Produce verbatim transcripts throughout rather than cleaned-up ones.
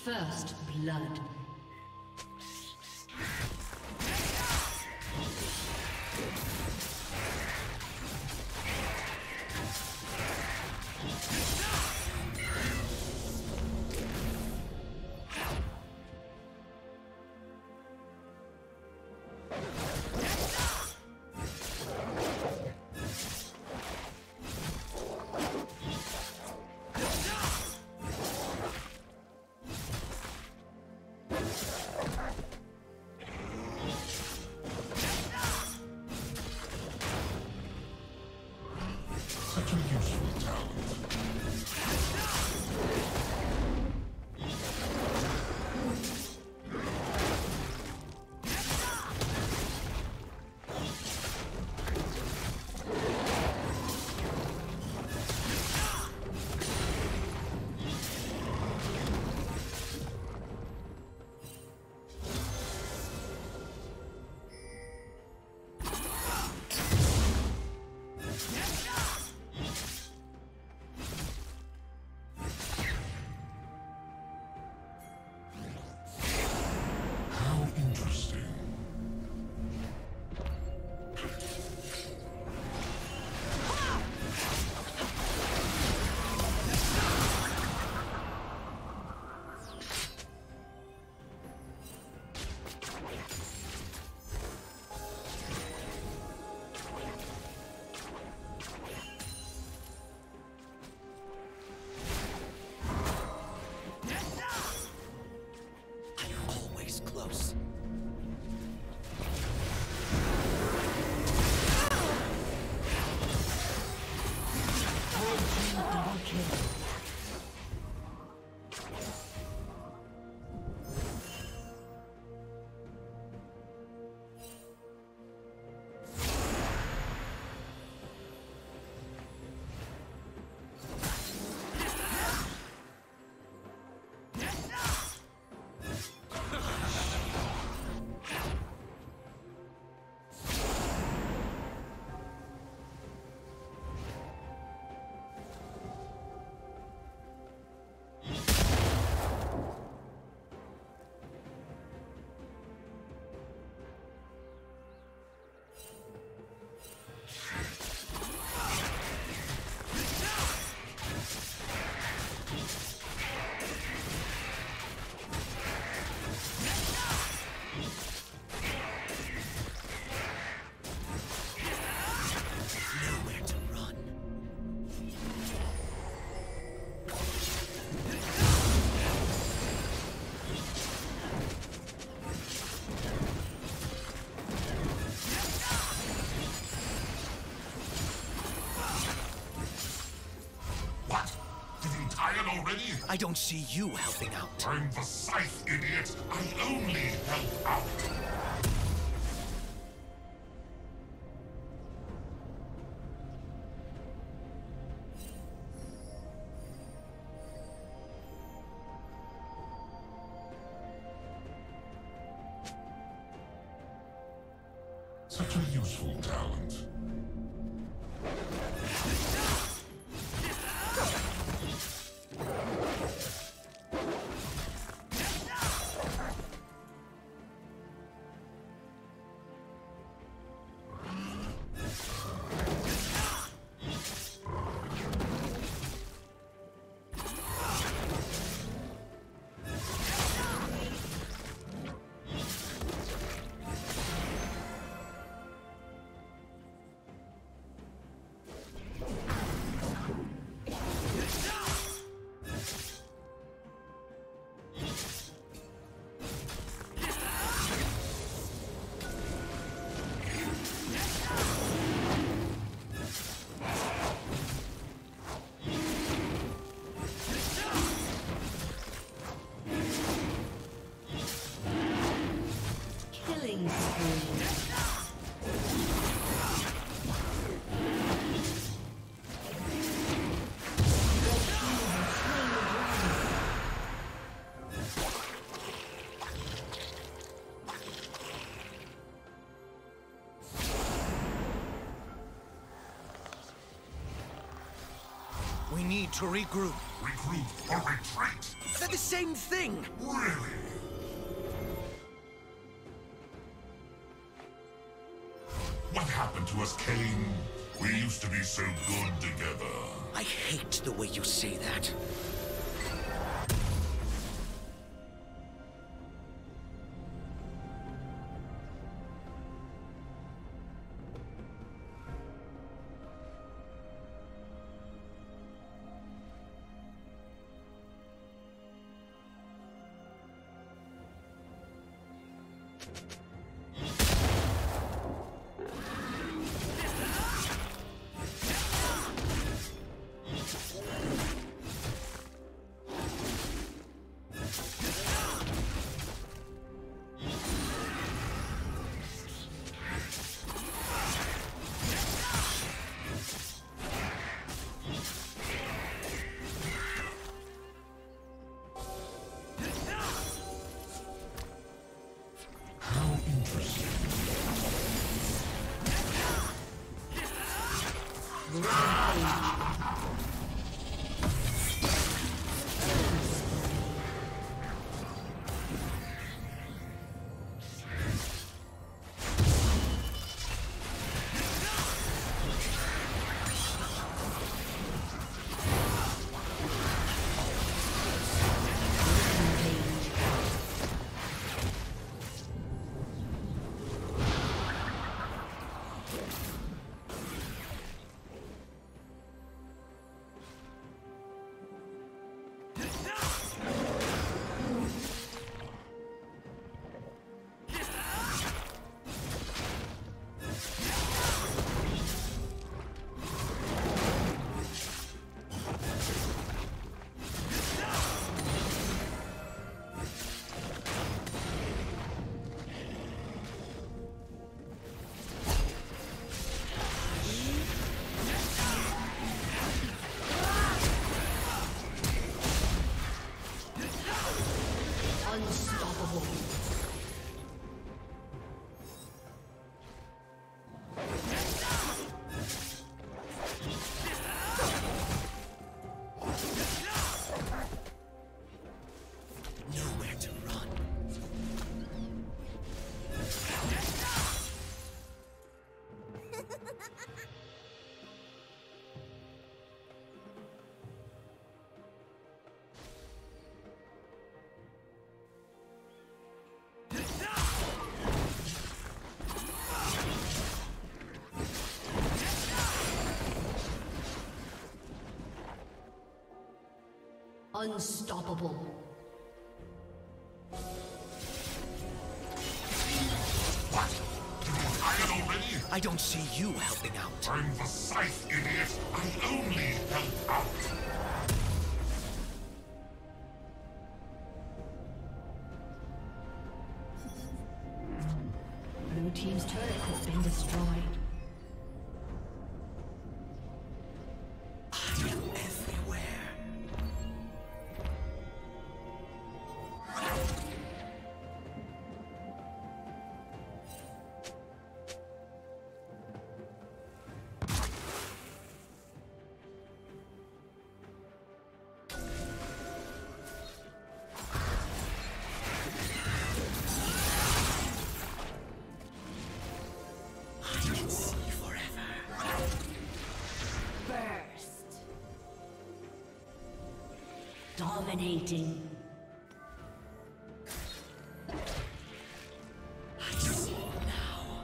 First blood. I don't see you helping out. I'm the scythe, idiot. I only help out. Such a useful talent. We need to regroup. Regroup or retreat? They're the same thing! Really? What happened to us, Kayn? We used to be so good together. I hate the way you say that. Unstoppable. What? Tired already? I don't see you helping out. I'm the scythe, idiot. I only help out. Blue team's turret has been destroyed. Dominating. I see now.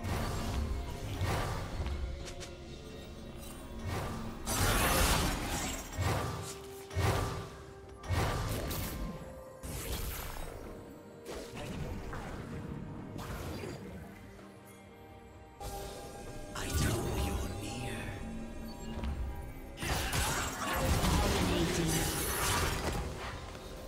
I know you're near. Dominating.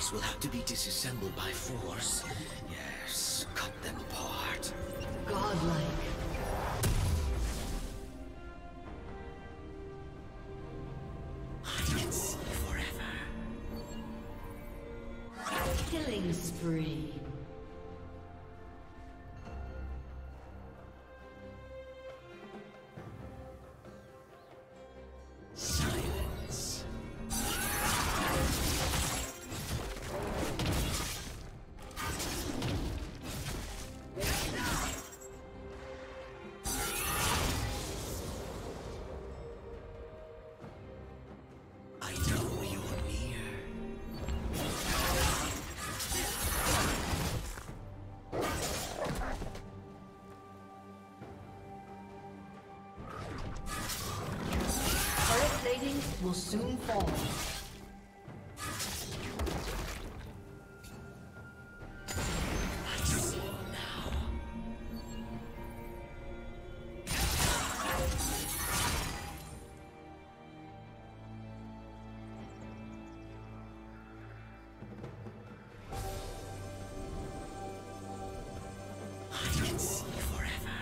enemies will have to be disassembled by force. Yes, cut them apart. Godlike. I can see forever. Killing spree. Silence. I know you're near. Turret plating will soon fall. I see now. I can see forever.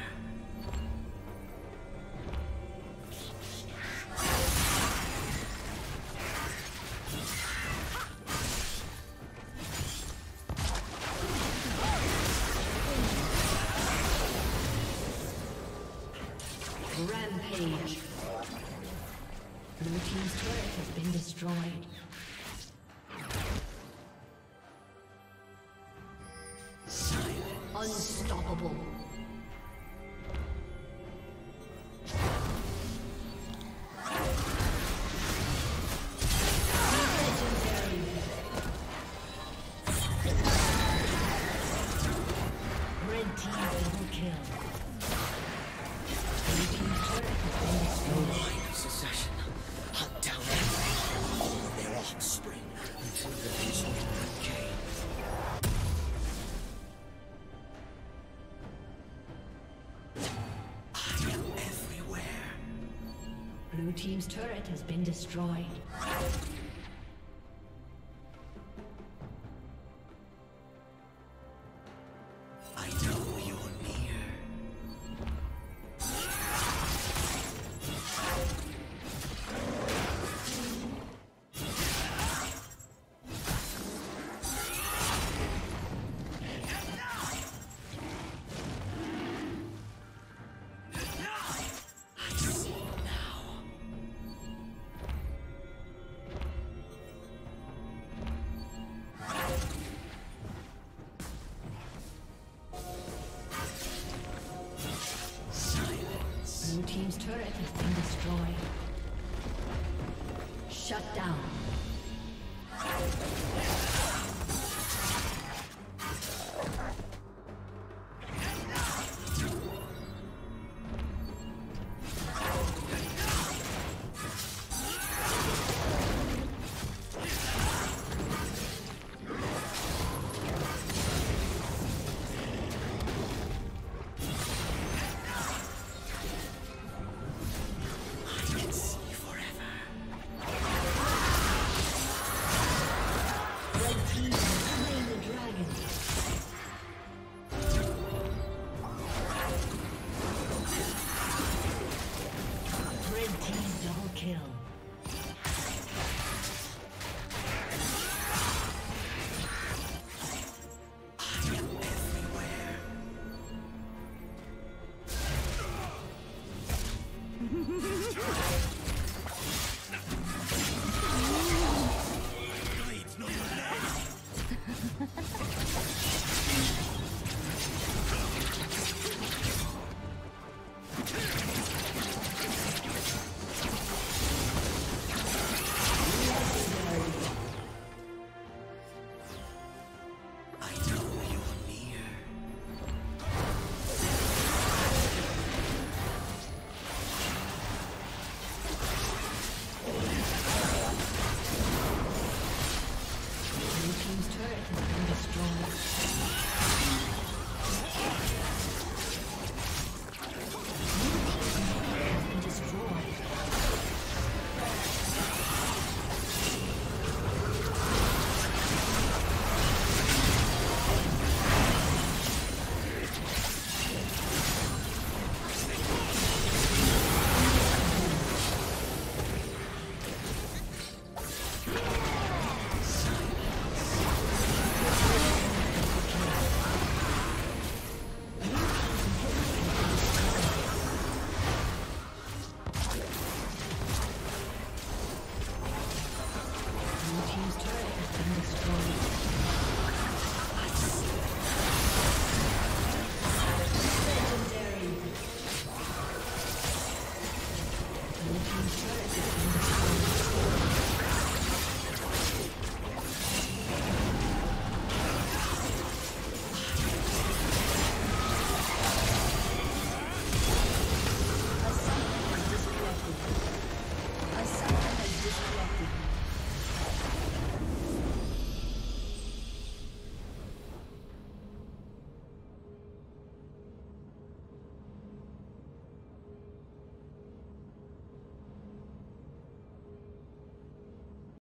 Rampage. Blue team's turret has been destroyed. Silence. Unstoppable. Legendary. Red team double kill. Blue team's turret has been destroyed. Line of succession. Hunt down every all of their offspring until there is one Kayn. I am everywhere. Blue team's turret has been destroyed. I know you're near. I see now. Silence. Blue team's turret has been destroyed. Shut down.